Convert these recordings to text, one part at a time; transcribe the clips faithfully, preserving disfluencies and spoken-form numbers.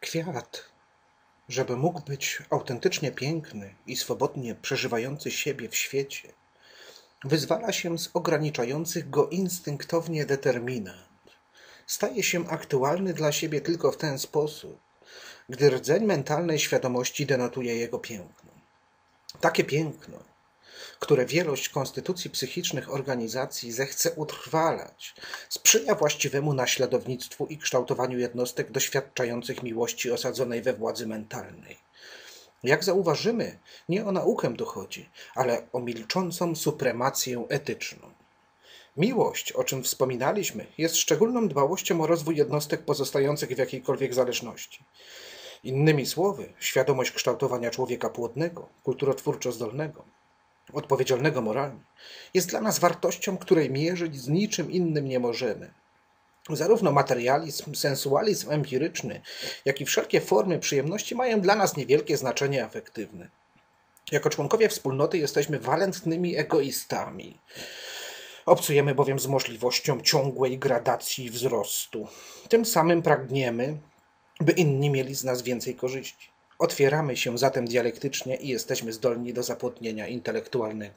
Kwiat, żeby mógł być autentycznie piękny i swobodnie przeżywający siebie w świecie, wyzwala się z ograniczających go instynktownie determinant. Staje się aktualny dla siebie tylko w ten sposób, gdy rdzeń mentalnej świadomości denotuje jego piękno. Takie piękno, które wielość konstytucji psychicznych organizacji zechce utrwalać, sprzyja właściwemu naśladownictwu i kształtowaniu jednostek doświadczających miłości osadzonej we władzy mentalnej. Jak zauważymy, nie o naukę tu chodzi, ale o milczącą supremację etyczną. Miłość, o czym wspominaliśmy, jest szczególną dbałością o rozwój jednostek pozostających w jakiejkolwiek zależności. Innymi słowy, świadomość kształtowania człowieka płodnego, kulturotwórczo zdolnego, odpowiedzialnego moralnie, jest dla nas wartością, której mierzyć z niczym innym nie możemy. Zarówno materializm, sensualizm empiryczny, jak i wszelkie formy przyjemności mają dla nas niewielkie znaczenie afektywne. Jako członkowie wspólnoty jesteśmy walentnymi egoistami. Obcujemy bowiem z możliwością ciągłej gradacji wzrostu. Tym samym pragniemy, by inni mieli z nas więcej korzyści. Otwieramy się zatem dialektycznie i jesteśmy zdolni do zapłodnienia intelektualnego.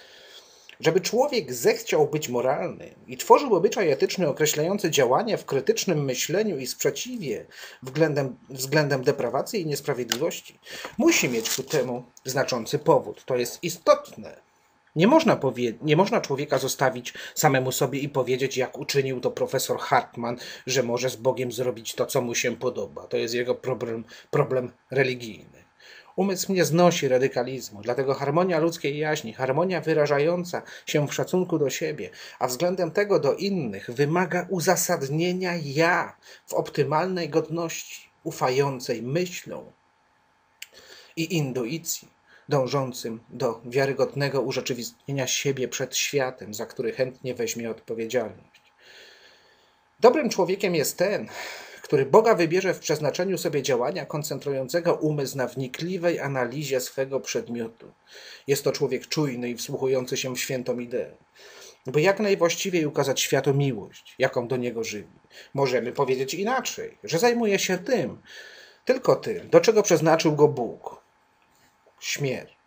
Żeby człowiek zechciał być moralny i tworzył obyczaj etyczny określający działania w krytycznym myśleniu i sprzeciwie względem, względem deprawacji i niesprawiedliwości, musi mieć ku temu znaczący powód. To jest istotne. Nie można, powie- nie można człowieka zostawić samemu sobie i powiedzieć, jak uczynił to profesor Hartman, że może z Bogiem zrobić to, co mu się podoba. To jest jego problem, problem religijny. Umysł nie znosi radykalizmu, dlatego harmonia ludzkiej jaźni, harmonia wyrażająca się w szacunku do siebie, a względem tego do innych, wymaga uzasadnienia ja w optymalnej godności, ufającej myślą i intuicji, dążącym do wiarygodnego urzeczywistnienia siebie przed światem, za który chętnie weźmie odpowiedzialność. Dobrym człowiekiem jest ten, który Boga wybierze w przeznaczeniu sobie działania koncentrującego umysł na wnikliwej analizie swego przedmiotu. Jest to człowiek czujny i wsłuchujący się w świętą ideę, by jak najwłaściwiej ukazać światu miłość, jaką do niego żywi. Możemy powiedzieć inaczej, że zajmuje się tym, tylko tym, do czego przeznaczył go Bóg. Śmierć.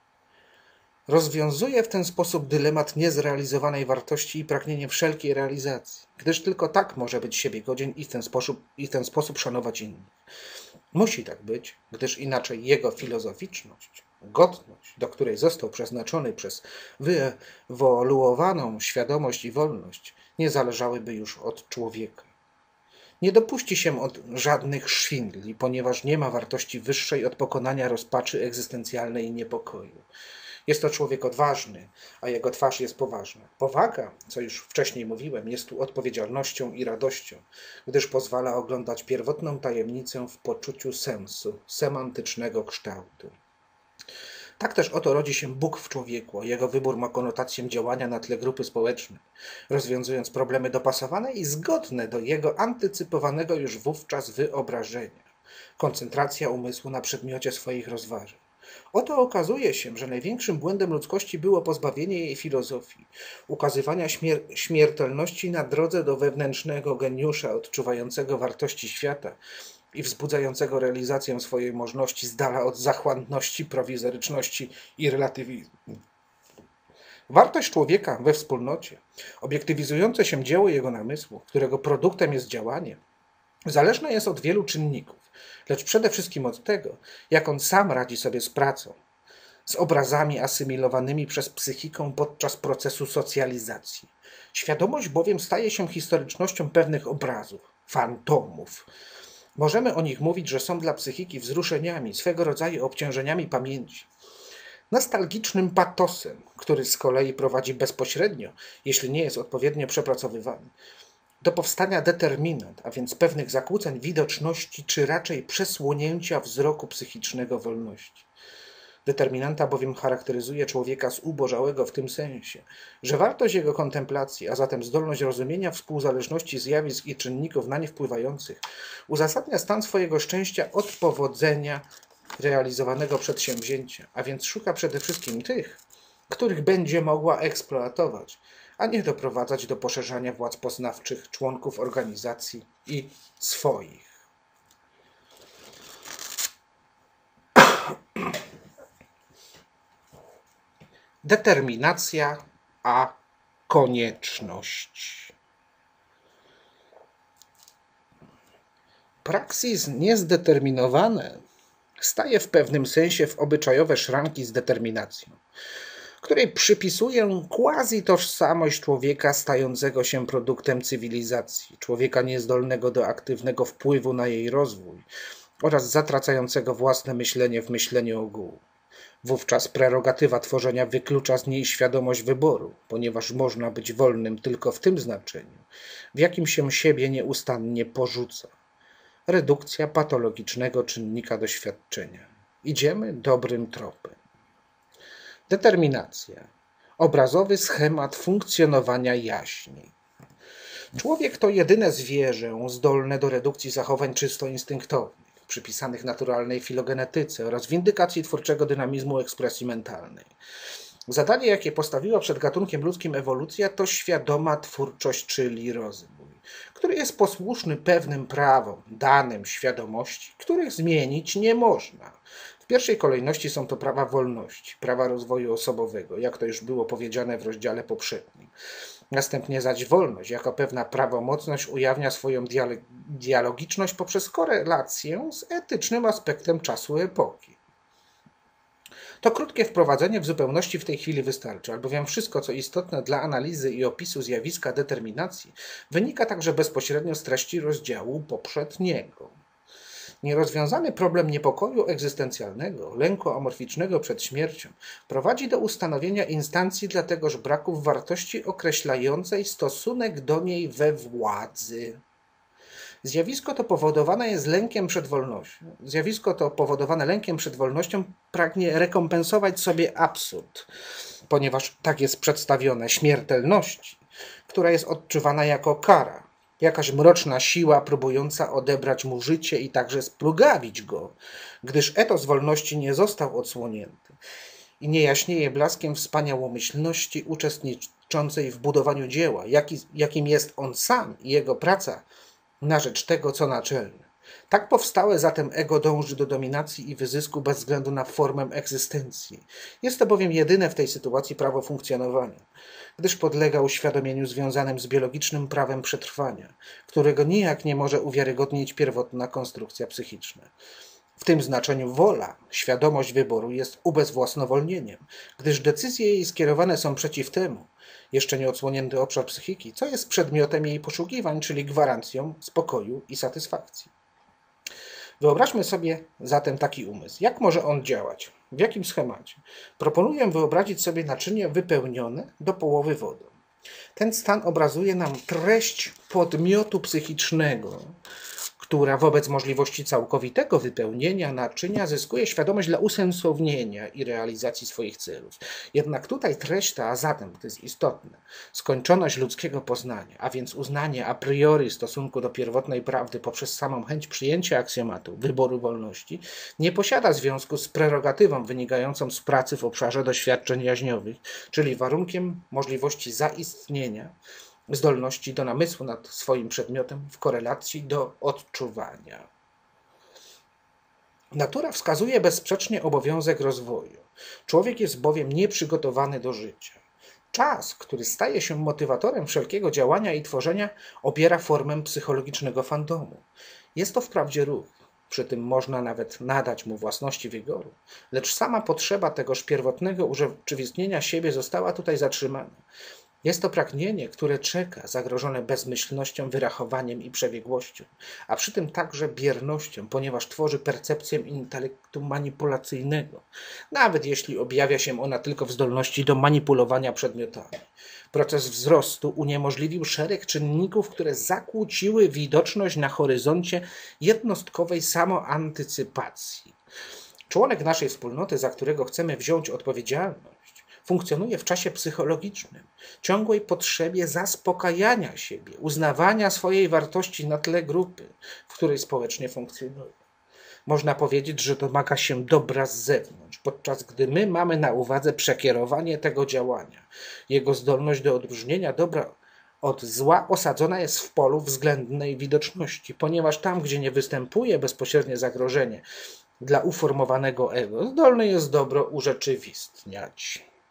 Rozwiązuje w ten sposób dylemat niezrealizowanej wartości i pragnienie wszelkiej realizacji, gdyż tylko tak może być siebie godzien i w ten sposób, i w ten sposób szanować innych. Musi tak być, gdyż inaczej jego filozoficzność, godność, do której został przeznaczony przez wyewoluowaną świadomość i wolność, nie zależałyby już od człowieka. Nie dopuści się od żadnych szwindli, ponieważ nie ma wartości wyższej od pokonania rozpaczy egzystencjalnej i niepokoju. Jest to człowiek odważny, a jego twarz jest poważna. Powaga, co już wcześniej mówiłem, jest tu odpowiedzialnością i radością, gdyż pozwala oglądać pierwotną tajemnicę w poczuciu sensu, semantycznego kształtu. Tak też oto rodzi się Bóg w człowieku, a jego wybór ma konotację działania na tle grupy społecznej, rozwiązując problemy dopasowane i zgodne do jego antycypowanego już wówczas wyobrażenia. Koncentracja umysłu na przedmiocie swoich rozważań. Oto okazuje się, że największym błędem ludzkości było pozbawienie jej filozofii, ukazywania śmier- śmiertelności na drodze do wewnętrznego geniusza odczuwającego wartości świata i wzbudzającego realizację swojej możności z dala od zachłanności, prowizoryczności i relatywizmu. Wartość człowieka we wspólnocie, obiektywizujące się dzieło jego namysłu, którego produktem jest działanie, zależna jest od wielu czynników, lecz przede wszystkim od tego, jak on sam radzi sobie z pracą, z obrazami asymilowanymi przez psychikę podczas procesu socjalizacji. Świadomość bowiem staje się historycznością pewnych obrazów, fantomów. Możemy o nich mówić, że są dla psychiki wzruszeniami, swego rodzaju obciążeniami pamięci. Nostalgicznym patosem, który z kolei prowadzi bezpośrednio, jeśli nie jest odpowiednio przepracowywany, do powstania determinant, a więc pewnych zakłóceń widoczności, czy raczej przesłonięcia wzroku psychicznego wolności. Determinanta bowiem charakteryzuje człowieka zubożałego w tym sensie, że wartość jego kontemplacji, a zatem zdolność rozumienia współzależności zjawisk i czynników na nie wpływających, uzasadnia stan swojego szczęścia od powodzenia realizowanego przedsięwzięcia, a więc szuka przede wszystkim tych, których będzie mogła eksploatować, a nie doprowadzać do poszerzania władz poznawczych członków organizacji i swoich. determinacja a konieczność. Praksis niezdeterminowane staje w pewnym sensie w obyczajowe szranki z determinacją, której przypisuję quasi-tożsamość człowieka stającego się produktem cywilizacji, człowieka niezdolnego do aktywnego wpływu na jej rozwój oraz zatracającego własne myślenie w myśleniu ogółu. Wówczas prerogatywa tworzenia wyklucza z niej świadomość wyboru, ponieważ można być wolnym tylko w tym znaczeniu, w jakim się siebie nieustannie porzuca. Redukcja patologicznego czynnika doświadczenia. Idziemy dobrym tropem. Determinacja. Obrazowy schemat funkcjonowania jaźni. Człowiek to jedyne zwierzę zdolne do redukcji zachowań czysto instynktownych, przypisanych naturalnej filogenetyce oraz windykacji twórczego dynamizmu ekspresji mentalnej. Zadanie, jakie postawiła przed gatunkiem ludzkim ewolucja, to świadoma twórczość, czyli rozwój, który jest posłuszny pewnym prawom, danym świadomości, których zmienić nie można. W pierwszej kolejności są to prawa wolności, prawa rozwoju osobowego, jak to już było powiedziane w rozdziale poprzednim. Następnie zaś wolność, jako pewna prawomocność, ujawnia swoją dialogiczność poprzez korelację z etycznym aspektem czasu epoki. To krótkie wprowadzenie w zupełności w tej chwili wystarczy, albowiem wszystko, co istotne dla analizy i opisu zjawiska determinacji, wynika także bezpośrednio z treści rozdziału poprzedniego. Nierozwiązany problem niepokoju egzystencjalnego, lęku amorficznego przed śmiercią, prowadzi do ustanowienia instancji dla tegoż braku wartości określającej stosunek do niej we władzy. Zjawisko to powodowane jest lękiem przed wolnością. Zjawisko to powodowane lękiem przed wolnością pragnie rekompensować sobie absurd, ponieważ tak jest przedstawione śmiertelności, która jest odczuwana jako kara, jakaś mroczna siła próbująca odebrać mu życie i także splugawić go, gdyż etos wolności nie został odsłonięty i nie jaśnieje blaskiem wspaniałomyślności uczestniczącej w budowaniu dzieła, jaki, jakim jest on sam i jego praca na rzecz tego, co naczelne. Tak powstałe zatem ego dąży do dominacji i wyzysku bez względu na formę egzystencji. Jest to bowiem jedyne w tej sytuacji prawo funkcjonowania, gdyż podlega uświadomieniu związanym z biologicznym prawem przetrwania, którego nijak nie może uwiarygodnić pierwotna konstrukcja psychiczna. W tym znaczeniu wola, świadomość wyboru jest ubezwłasnowolnieniem, gdyż decyzje jej skierowane są przeciw temu, jeszcze nieodsłonięty obszar psychiki, co jest przedmiotem jej poszukiwań, czyli gwarancją spokoju i satysfakcji. Wyobraźmy sobie zatem taki umysł. Jak może on działać? W jakim schemacie? Proponuję wyobrazić sobie naczynie wypełnione do połowy wodą. Ten stan obrazuje nam treść podmiotu psychicznego, która wobec możliwości całkowitego wypełnienia naczynia zyskuje świadomość dla usensownienia i realizacji swoich celów. Jednak tutaj treść ta, a zatem, to jest istotne, skończoność ludzkiego poznania, a więc uznanie a priori stosunku do pierwotnej prawdy poprzez samą chęć przyjęcia aksjomatu, wyboru wolności, nie posiada związku z prerogatywą wynikającą z pracy w obszarze doświadczeń jaźniowych, czyli warunkiem możliwości zaistnienia zdolności do namysłu nad swoim przedmiotem w korelacji do odczuwania. Natura wskazuje bezsprzecznie obowiązek rozwoju. Człowiek jest bowiem nieprzygotowany do życia. Czas, który staje się motywatorem wszelkiego działania i tworzenia, obiera formę psychologicznego fantomu. Jest to wprawdzie ruch, przy tym można nawet nadać mu własności wigoru, lecz sama potrzeba tegoż pierwotnego urzeczywistnienia siebie została tutaj zatrzymana. Jest to pragnienie, które czeka, zagrożone bezmyślnością, wyrachowaniem i przebiegłością, a przy tym także biernością, ponieważ tworzy percepcję intelektu manipulacyjnego, nawet jeśli objawia się ona tylko w zdolności do manipulowania przedmiotami. Proces wzrostu uniemożliwił szereg czynników, które zakłóciły widoczność na horyzoncie jednostkowej samoantycypacji. Członek naszej wspólnoty, za którego chcemy wziąć odpowiedzialność, funkcjonuje w czasie psychologicznym, ciągłej potrzebie zaspokajania siebie, uznawania swojej wartości na tle grupy, w której społecznie funkcjonuje. Można powiedzieć, że domaga się dobra z zewnątrz, podczas gdy my mamy na uwadze przekierowanie tego działania. Jego zdolność do odróżnienia dobra od zła osadzona jest w polu względnej widoczności, ponieważ tam, gdzie nie występuje bezpośrednie zagrożenie dla uformowanego ego, zdolny jest dobro urzeczywistniać.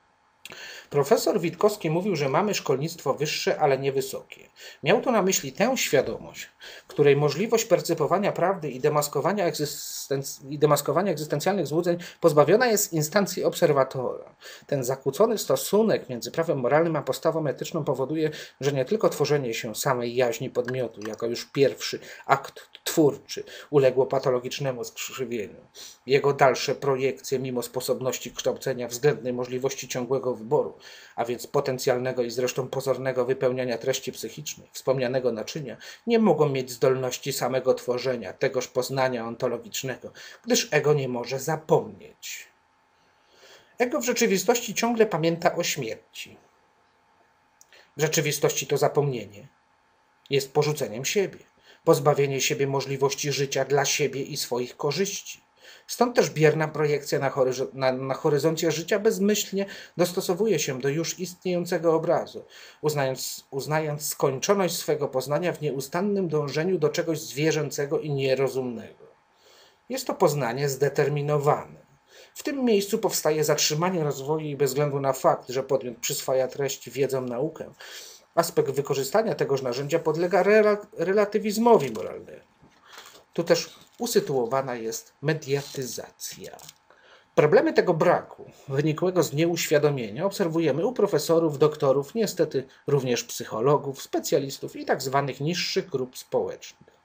Profesor Witkowski mówił, że mamy szkolnictwo wyższe, ale nie wysokie. Miał tu na myśli tę świadomość, której możliwość percypowania prawdy i demaskowania, egzystenc- i demaskowania egzystencjalnych złudzeń pozbawiona jest instancji obserwatora. Ten zakłócony stosunek między prawem moralnym a postawą etyczną powoduje, że nie tylko tworzenie się samej jaźni podmiotu, jako już pierwszy akt twórczy, uległo patologicznemu skrzywieniu. Jego dalsze projekcje, mimo sposobności kształcenia względnej możliwości ciągłego wyboru, a więc potencjalnego i zresztą pozornego wypełniania treści psychicznej, wspomnianego naczynia, nie mogą mieć zdolności samego tworzenia, tegoż poznania ontologicznego, gdyż ego nie może zapomnieć. Ego w rzeczywistości ciągle pamięta o śmierci. W rzeczywistości to zapomnienie jest porzuceniem siebie, pozbawienie siebie możliwości życia dla siebie i swoich korzyści. Stąd też bierna projekcja na, horyzo- na, na horyzoncie życia bezmyślnie dostosowuje się do już istniejącego obrazu, uznając, uznając skończoność swego poznania w nieustannym dążeniu do czegoś zwierzęcego i nierozumnego. Jest to poznanie zdeterminowane. W tym miejscu powstaje zatrzymanie rozwoju i bez względu na fakt, że podmiot przyswaja treść, wiedzę, naukę, aspekt wykorzystania tegoż narzędzia podlega rela- relatywizmowi moralnemu. Tu też usytuowana jest mediatyzacja. Problemy tego braku, wynikłego z nieuświadomienia, obserwujemy u profesorów, doktorów, niestety również psychologów, specjalistów i tak zwanych niższych grup społecznych.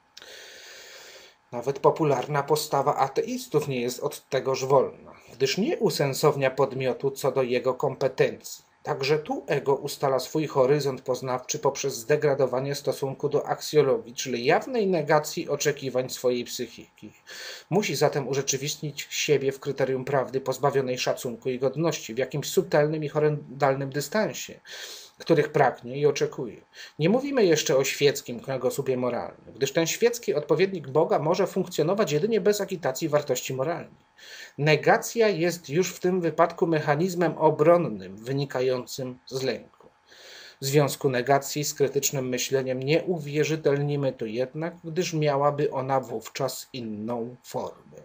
Nawet popularna postawa ateistów nie jest od tegoż wolna, gdyż nie usensownia podmiotu co do jego kompetencji. Także tu ego ustala swój horyzont poznawczy poprzez zdegradowanie stosunku do aksjologii, czyli jawnej negacji oczekiwań swojej psychiki. Musi zatem urzeczywistnić siebie w kryterium prawdy pozbawionej szacunku i godności, w jakimś subtelnym i horrendalnym dystansie, których pragnie i oczekuje. Nie mówimy jeszcze o świeckim kręgosłupie moralnym, gdyż ten świecki odpowiednik Boga może funkcjonować jedynie bez agitacji wartości moralnych. Negacja jest już w tym wypadku mechanizmem obronnym wynikającym z lęku. W związku negacji z krytycznym myśleniem nie uwierzytelnimy tu jednak, gdyż miałaby ona wówczas inną formę.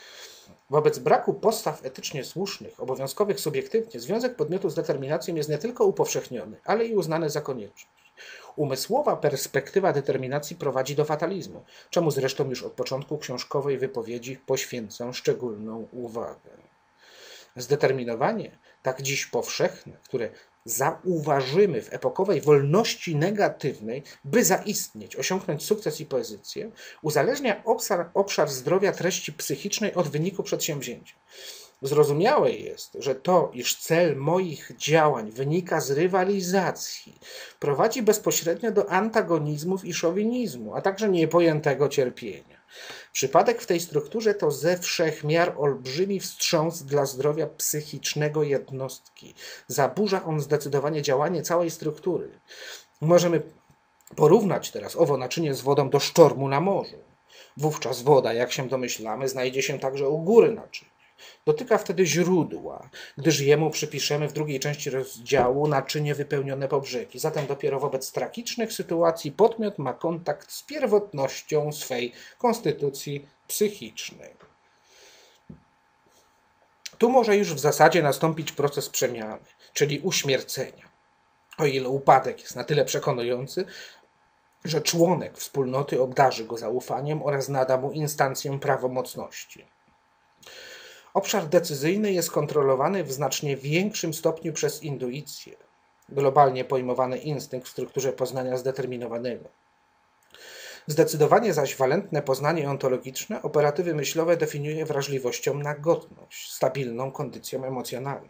Wobec braku postaw etycznie słusznych, obowiązkowych subiektywnie, związek podmiotu z determinacją jest nie tylko upowszechniony, ale i uznany za konieczność. Umysłowa perspektywa determinacji prowadzi do fatalizmu, czemu zresztą już od początku książkowej wypowiedzi poświęcam szczególną uwagę. Zdeterminowanie, tak dziś powszechne, które zauważymy w epokowej wolności negatywnej, by zaistnieć, osiągnąć sukces i pozycję, uzależnia obszar, obszar zdrowia treści psychicznej od wyniku przedsięwzięcia. Zrozumiałe jest, że to, iż cel moich działań wynika z rywalizacji, prowadzi bezpośrednio do antagonizmów i szowinizmu, a także niepojętego cierpienia. Przypadek w tej strukturze to ze wszech miar olbrzymi wstrząs dla zdrowia psychicznego jednostki. Zaburza on zdecydowanie działanie całej struktury. Możemy porównać teraz owo naczynie z wodą do sztormu na morzu. Wówczas woda, jak się domyślamy, znajdzie się także u góry naczynia. Dotyka wtedy źródła, gdyż jemu przypiszemy w drugiej części rozdziału naczynie wypełnione po brzegi. Zatem dopiero wobec tragicznych sytuacji podmiot ma kontakt z pierwotnością swej konstytucji psychicznej. Tu może już w zasadzie nastąpić proces przemiany, czyli uśmiercenia. O ile upadek jest na tyle przekonujący, że członek wspólnoty obdarzy go zaufaniem oraz nada mu instancję prawomocności. Obszar decyzyjny jest kontrolowany w znacznie większym stopniu przez intuicję, globalnie pojmowany instynkt w strukturze poznania zdeterminowanego. Zdecydowanie zaś walentne poznanie ontologiczne operatywy myślowe definiuje wrażliwością na godność, stabilną kondycją emocjonalną,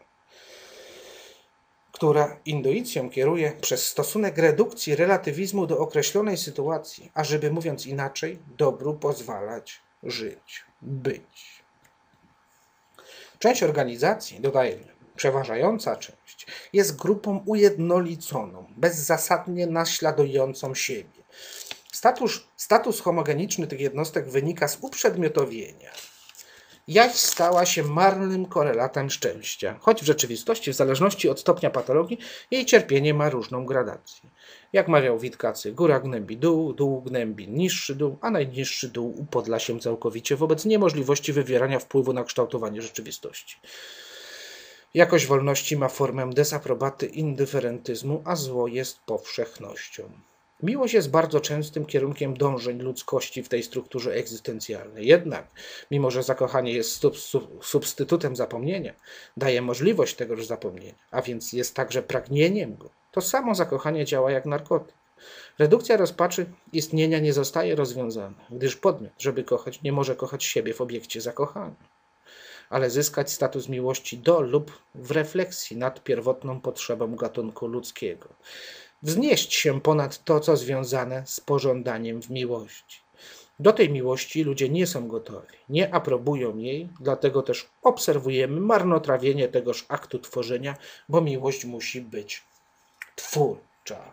która intuicją kieruje przez stosunek redukcji relatywizmu do określonej sytuacji, ażeby, mówiąc inaczej, dobru pozwalać żyć, być. Część organizacji, dodajmy, przeważająca część, jest grupą ujednoliconą, bezzasadnie naśladującą siebie. Status, status homogeniczny tych jednostek wynika z uprzedmiotowienia. Jaźń stała się marnym korelatem szczęścia, choć w rzeczywistości, w zależności od stopnia patologii, jej cierpienie ma różną gradację. Jak mawiał Witkacy, góra gnębi dół, dół gnębi niższy dół, a najniższy dół upodla się całkowicie wobec niemożliwości wywierania wpływu na kształtowanie rzeczywistości. Jakość wolności ma formę dezaprobaty, indyferentyzmu, a zło jest powszechnością. Miłość jest bardzo częstym kierunkiem dążeń ludzkości w tej strukturze egzystencjalnej. Jednak, mimo że zakochanie jest sub, sub, substytutem zapomnienia, daje możliwość tegoż zapomnienia, a więc jest także pragnieniem go, to samo zakochanie działa jak narkotyk. Redukcja rozpaczy istnienia nie zostaje rozwiązana, gdyż podmiot, żeby kochać, nie może kochać siebie w obiekcie zakochania, ale zyskać status miłości do lub w refleksji nad pierwotną potrzebą gatunku ludzkiego. Wznieść się ponad to, co związane z pożądaniem w miłości. Do tej miłości ludzie nie są gotowi, nie aprobują jej, dlatego też obserwujemy marnotrawienie tegoż aktu tworzenia, bo miłość musi być twórcza.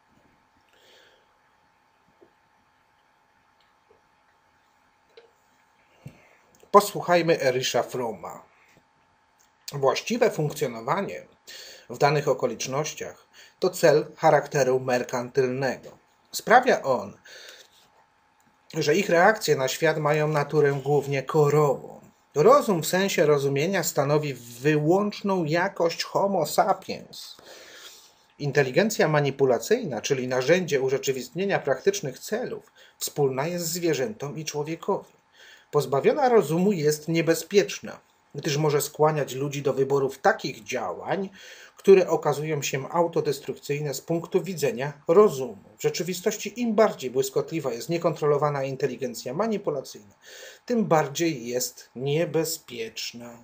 Posłuchajmy Ericza Fromma. Właściwe funkcjonowanie w danych okolicznościach to cel charakteru merkantylnego. Sprawia on, że ich reakcje na świat mają naturę głównie korową. Rozum w sensie rozumienia stanowi wyłączną jakość homo sapiens. Inteligencja manipulacyjna, czyli narzędzie urzeczywistnienia praktycznych celów, wspólna jest zwierzętom i człowiekowi. Pozbawiona rozumu jest niebezpieczna, gdyż może skłaniać ludzi do wyborów takich działań, które okazują się autodestrukcyjne z punktu widzenia rozumu. W rzeczywistości im bardziej błyskotliwa jest niekontrolowana inteligencja manipulacyjna, tym bardziej jest niebezpieczna.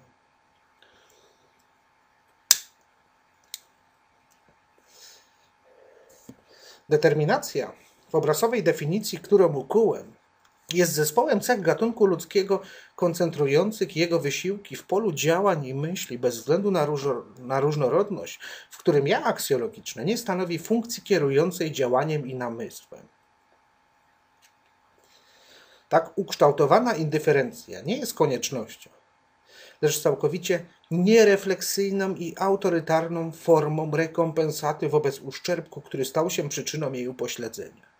Determinacja w obrazowej definicji, którą ukułem, jest zespołem cech gatunku ludzkiego koncentrujących jego wysiłki w polu działań i myśli bez względu na, różno, na różnorodność, w którym ja aksjologiczne nie stanowi funkcji kierującej działaniem i namysłem. Tak ukształtowana indyferencja nie jest koniecznością, lecz całkowicie nierefleksyjną i autorytarną formą rekompensaty wobec uszczerbku, który stał się przyczyną jej upośledzenia.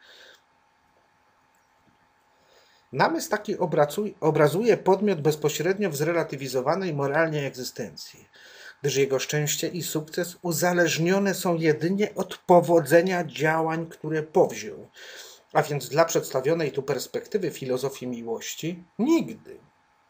Namysł taki obrazuje podmiot bezpośrednio w zrelatywizowanej moralnie egzystencji, gdyż jego szczęście i sukces uzależnione są jedynie od powodzenia działań, które powziął, a więc dla przedstawionej tu perspektywy filozofii miłości nigdy.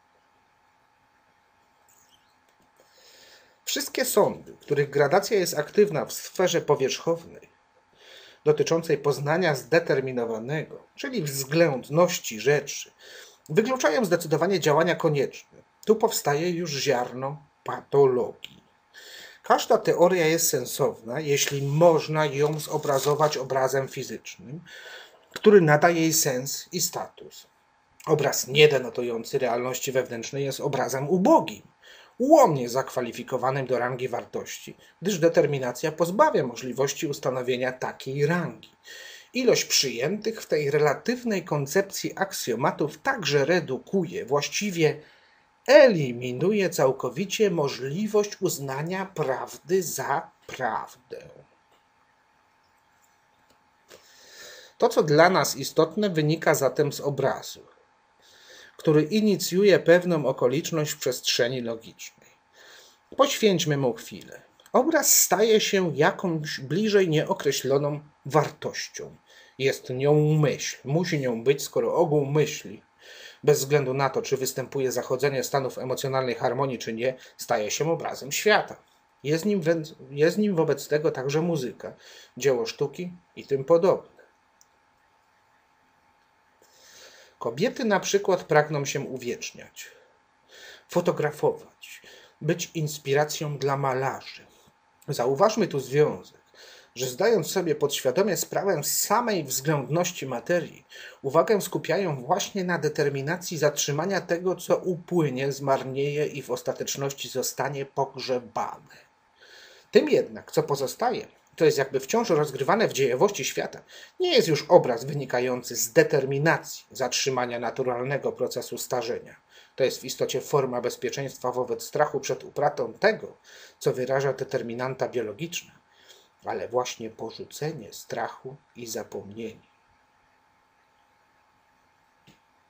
Wszystkie sądy, których gradacja jest aktywna w sferze powierzchownej, dotyczącej poznania zdeterminowanego, czyli względności rzeczy, wykluczają zdecydowanie działania konieczne. Tu powstaje już ziarno patologii. Każda teoria jest sensowna, jeśli można ją zobrazować obrazem fizycznym, który nada jej sens i status. Obraz niedenotujący realności wewnętrznej jest obrazem ubogim, ułomnie zakwalifikowanym do rangi wartości, gdyż determinacja pozbawia możliwości ustanowienia takiej rangi. Ilość przyjętych w tej relatywnej koncepcji aksjomatów także redukuje, właściwie eliminuje całkowicie możliwość uznania prawdy za prawdę. To, co dla nas istotne, wynika zatem z obrazu, który inicjuje pewną okoliczność w przestrzeni logicznej. Poświęćmy mu chwilę. Obraz staje się jakąś bliżej nieokreśloną wartością. Jest nią myśl. Musi nią być, skoro ogół myśli, bez względu na to, czy występuje zachodzenie stanów emocjonalnej harmonii, czy nie, staje się obrazem świata. Jest nim, jest nim wobec tego także muzyka, dzieło sztuki i tym podobne. Kobiety na przykład pragną się uwieczniać, fotografować, być inspiracją dla malarzy. Zauważmy tu związek, że zdając sobie podświadomie sprawę z samej względności materii, uwagę skupiają właśnie na determinacji zatrzymania tego, co upłynie, zmarnieje i w ostateczności zostanie pogrzebane. Tym jednak, co pozostaje, to jest jakby wciąż rozgrywane w dziejowości świata, nie jest już obraz wynikający z determinacji zatrzymania naturalnego procesu starzenia. To jest w istocie forma bezpieczeństwa wobec strachu przed utratą tego, co wyraża determinanta biologiczna, ale właśnie porzucenie strachu i zapomnienie.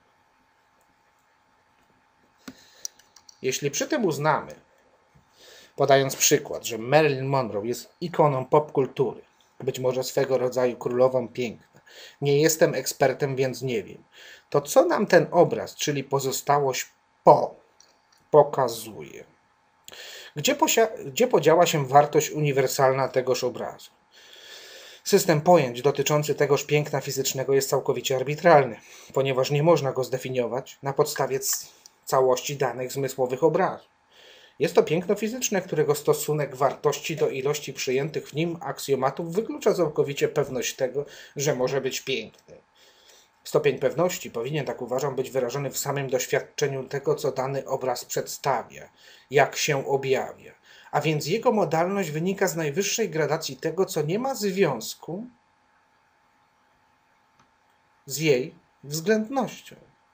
Jeśli przy tym uznamy podając przykład, że Marilyn Monroe jest ikoną popkultury, być może swego rodzaju królową piękna. Nie jestem ekspertem, więc nie wiem. To co nam ten obraz, czyli pozostałość po, pokazuje? Gdzie, gdzie podziała się wartość uniwersalna tegoż obrazu? System pojęć dotyczący tegoż piękna fizycznego jest całkowicie arbitralny, ponieważ nie można go zdefiniować na podstawie całości danych zmysłowych obrazu. Jest to piękno fizyczne, którego stosunek wartości do ilości przyjętych w nim aksjomatów wyklucza całkowicie pewność tego, że może być piękny. Stopień pewności powinien, tak uważam, być wyrażony w samym doświadczeniu tego, co dany obraz przedstawia, jak się objawia. A więc jego modalność wynika z najwyższej gradacji tego, co nie ma związku z jej względnością.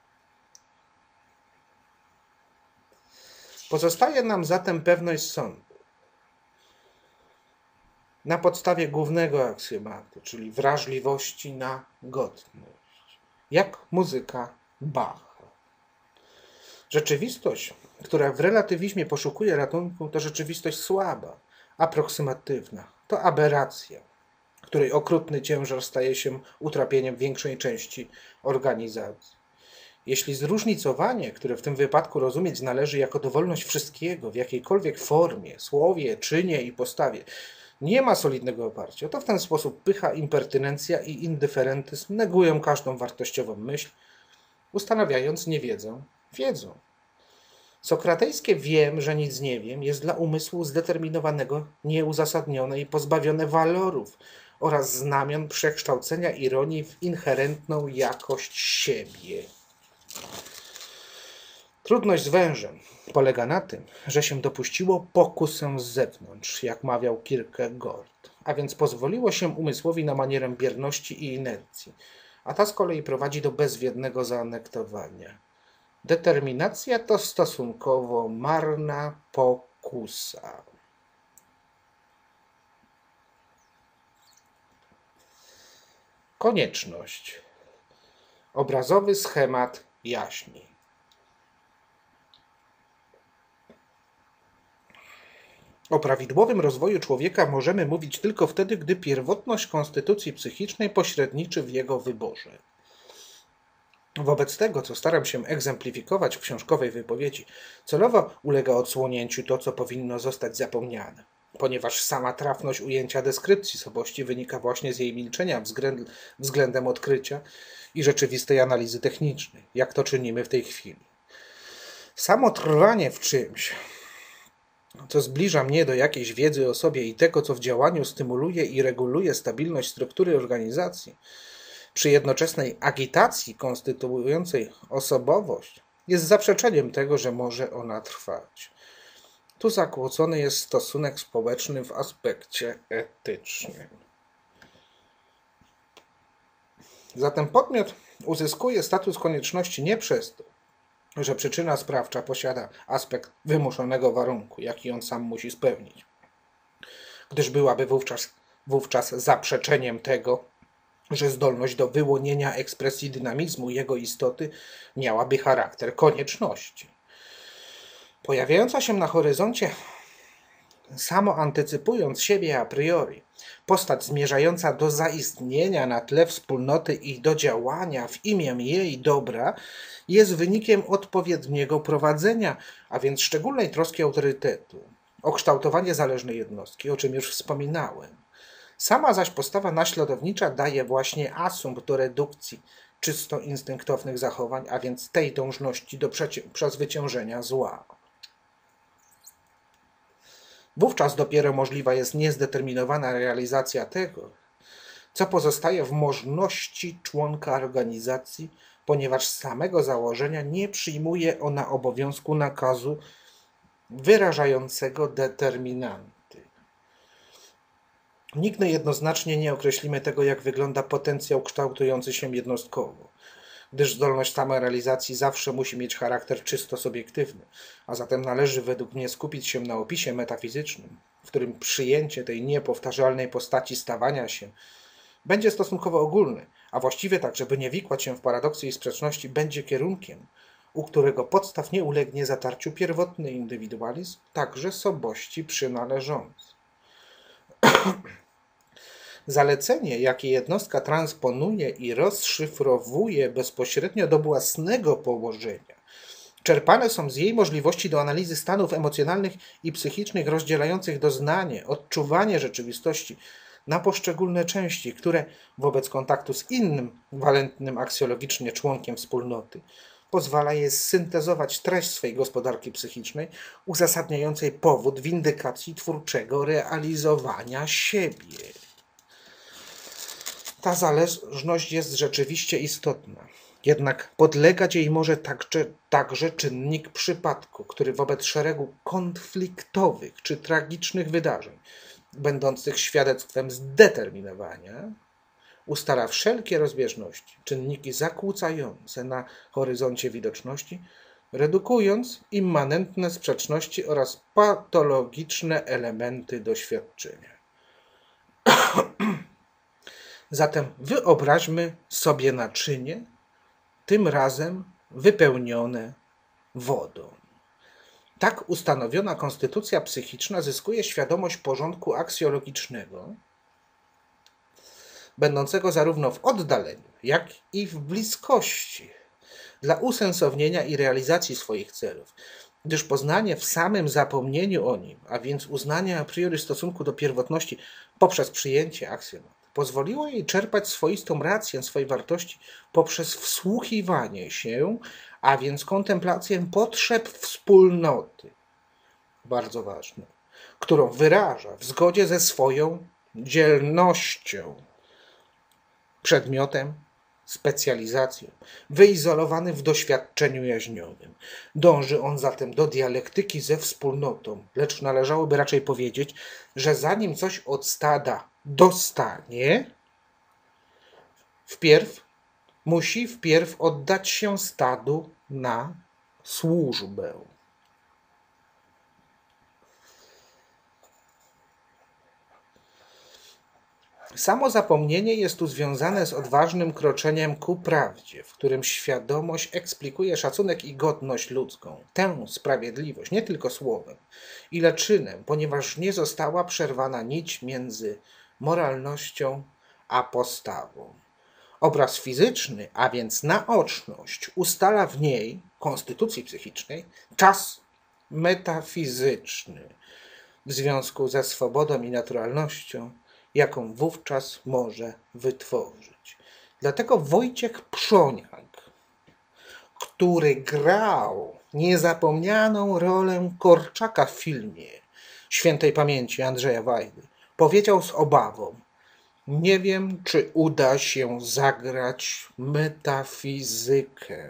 Pozostaje nam zatem pewność sądu. Na podstawie głównego aksjomatu, czyli wrażliwości na godność, jak muzyka Bacha. Rzeczywistość, która w relatywizmie poszukuje ratunku, to rzeczywistość słaba, aproksymatywna. To aberracja, której okrutny ciężar staje się utrapieniem większej części organizacji. Jeśli zróżnicowanie, które w tym wypadku rozumieć należy jako dowolność wszystkiego w jakiejkolwiek formie, słowie, czynie i postawie, nie ma solidnego oparcia, to w ten sposób pycha, impertynencja i indyferentyzm negują każdą wartościową myśl, ustanawiając niewiedzę wiedzą. Sokratejskie wiem, że nic nie wiem jest dla umysłu zdeterminowanego, nieuzasadnione i pozbawione walorów oraz znamion przekształcenia ironii w inherentną jakość siebie. Trudność z wężem polega na tym, że się dopuściło pokusę z zewnątrz, jak mawiał Kierkegaard, a więc pozwoliło się umysłowi na manierę bierności i inercji, a ta z kolei prowadzi do bezwiednego zaanektowania. Determinacja to stosunkowo marna pokusa. Konieczność. Obrazowy schemat jaśni. O prawidłowym rozwoju człowieka możemy mówić tylko wtedy, gdy pierwotność konstytucji psychicznej pośredniczy w jego wyborze. Wobec tego, co staram się egzemplifikować w książkowej wypowiedzi, celowo ulega odsłonięciu to, co powinno zostać zapomniane, ponieważ sama trafność ujęcia deskrypcji słabości wynika właśnie z jej milczenia względ, względem odkrycia i rzeczywistej analizy technicznej, jak to czynimy w tej chwili. Samo trwanie w czymś, co zbliża mnie do jakiejś wiedzy o sobie i tego, co w działaniu stymuluje i reguluje stabilność struktury organizacji, przy jednoczesnej agitacji konstytuującej osobowość, jest zaprzeczeniem tego, że może ona trwać. Tu zakłócony jest stosunek społeczny w aspekcie etycznym. Zatem podmiot uzyskuje status konieczności nie przez to, że przyczyna sprawcza posiada aspekt wymuszonego warunku, jaki on sam musi spełnić, gdyż byłaby wówczas, wówczas zaprzeczeniem tego, że zdolność do wyłonienia ekspresji dynamizmu jego istoty miałaby charakter konieczności. Pojawiająca się na horyzoncie, samo antycypując siebie a priori, postać zmierzająca do zaistnienia na tle wspólnoty i do działania w imię jej dobra jest wynikiem odpowiedniego prowadzenia, a więc szczególnej troski autorytetu o kształtowanie zależnej jednostki, o czym już wspominałem. Sama zaś postawa naśladownicza daje właśnie asumpt do redukcji czysto instynktownych zachowań, a więc tej dążności do przezwyciężenia zła. Wówczas dopiero możliwa jest niezdeterminowana realizacja tego, co pozostaje w możności członka organizacji, ponieważ z samego założenia nie przyjmuje ona obowiązku nakazu wyrażającego determinanty. Nigdy jednoznacznie nie określimy tego, jak wygląda potencjał kształtujący się jednostkowo, gdyż zdolność samorealizacji zawsze musi mieć charakter czysto subiektywny, a zatem należy według mnie skupić się na opisie metafizycznym, w którym przyjęcie tej niepowtarzalnej postaci stawania się będzie stosunkowo ogólne, a właściwie tak, żeby nie wikłać się w paradoksy i sprzeczności, będzie kierunkiem, u którego podstaw nie ulegnie zatarciu pierwotny indywidualizm, także sobości przynależący. Zalecenie, jakie jednostka transponuje i rozszyfrowuje bezpośrednio do własnego położenia, czerpane są z jej możliwości do analizy stanów emocjonalnych i psychicznych rozdzielających doznanie, odczuwanie rzeczywistości na poszczególne części, które wobec kontaktu z innym walentnym aksjologicznie członkiem wspólnoty pozwala je syntezować treść swej gospodarki psychicznej, uzasadniającej powód windykacji twórczego realizowania siebie. Ta zależność jest rzeczywiście istotna. Jednak podlegać jej może także, także czynnik przypadku, który wobec szeregu konfliktowych czy tragicznych wydarzeń, będących świadectwem zdeterminowania, ustala wszelkie rozbieżności, czynniki zakłócające na horyzoncie widoczności, redukując immanentne sprzeczności oraz patologiczne elementy doświadczenia. Zatem wyobraźmy sobie naczynie, tym razem wypełnione wodą. Tak ustanowiona konstytucja psychiczna zyskuje świadomość porządku aksjologicznego, będącego zarówno w oddaleniu, jak i w bliskości, dla usensownienia i realizacji swoich celów, gdyż poznanie w samym zapomnieniu o nim, a więc uznanie a priori stosunku do pierwotności poprzez przyjęcie aksjomat, pozwoliło jej czerpać swoistą rację swojej wartości poprzez wsłuchiwanie się, a więc kontemplację potrzeb wspólnoty, bardzo ważne, którą wyraża w zgodzie ze swoją dzielnością, przedmiotem, specjalizacją, wyizolowany w doświadczeniu jaźniowym. Dąży on zatem do dialektyki ze wspólnotą, lecz należałoby raczej powiedzieć, że zanim coś od stada dostanie, wpierw musi wpierw oddać się stadu na służbę. Samo zapomnienie jest tu związane z odważnym kroczeniem ku prawdzie, w którym świadomość eksplikuje szacunek i godność ludzką, tę sprawiedliwość, nie tylko słowem, ile czynem, ponieważ nie została przerwana nić między moralnością a postawą. Obraz fizyczny, a więc naoczność, ustala w niej, konstytucji psychicznej, czas metafizyczny w związku ze swobodą i naturalnością, jaką wówczas może wytworzyć. Dlatego Wojciech Przoniak, który grał niezapomnianą rolę Korczaka w filmie świętej pamięci Andrzeja Wajdy, powiedział z obawą: nie wiem, czy uda się zagrać metafizykę.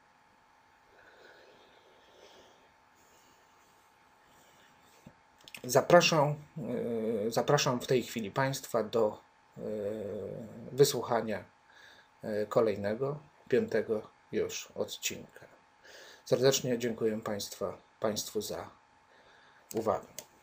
Zapraszam, zapraszam w tej chwili Państwa do wysłuchania kolejnego, piątego już odcinka. Serdecznie dziękuję Państwa, Państwu za uwagę.